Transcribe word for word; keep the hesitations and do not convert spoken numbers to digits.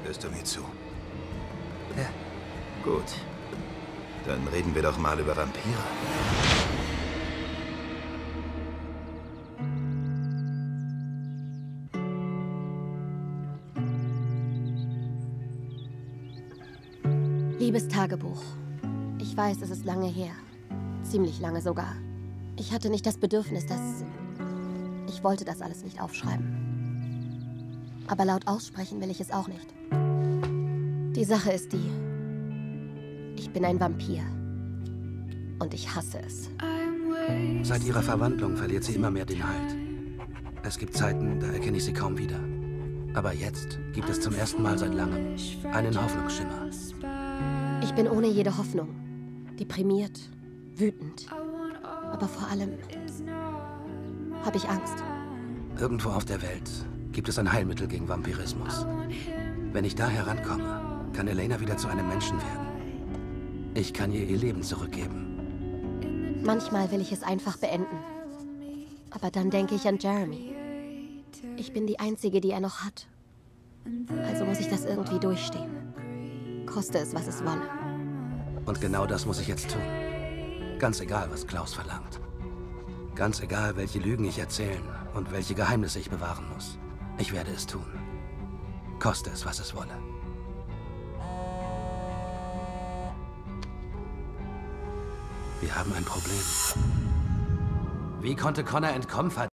Hörst du mir zu? Ja. Gut. Dann reden wir doch mal über Vampire. Liebes Tagebuch. Ich weiß, es ist lange her. Ziemlich lange sogar. Ich hatte nicht das Bedürfnis, dass... Ich wollte das alles nicht aufschreiben. Aber laut aussprechen will ich es auch nicht. Die Sache ist die... Ich bin ein Vampir. Und ich hasse es. Seit ihrer Verwandlung verliert sie immer mehr den Halt. Es gibt Zeiten, da erkenne ich sie kaum wieder. Aber jetzt gibt es zum ersten Mal seit langem einen Hoffnungsschimmer. Ich bin ohne jede Hoffnung. Deprimiert, wütend. Aber vor allem habe ich Angst. Irgendwo auf der Welt gibt es ein Heilmittel gegen Vampirismus. Wenn ich da herankomme, kann Elena wieder zu einem Menschen werden. Ich kann ihr ihr Leben zurückgeben. Manchmal will ich es einfach beenden. Aber dann denke ich an Jeremy. Ich bin die Einzige, die er noch hat. Also muss ich das irgendwie durchstehen. Koste es, was es wolle. Und genau das muss ich jetzt tun. Ganz egal, was Klaus verlangt. Ganz egal, welche Lügen ich erzählen und welche Geheimnisse ich bewahren muss. Ich werde es tun. Koste es, was es wolle. Wir haben ein Problem. Wie konnte Connor entkommen?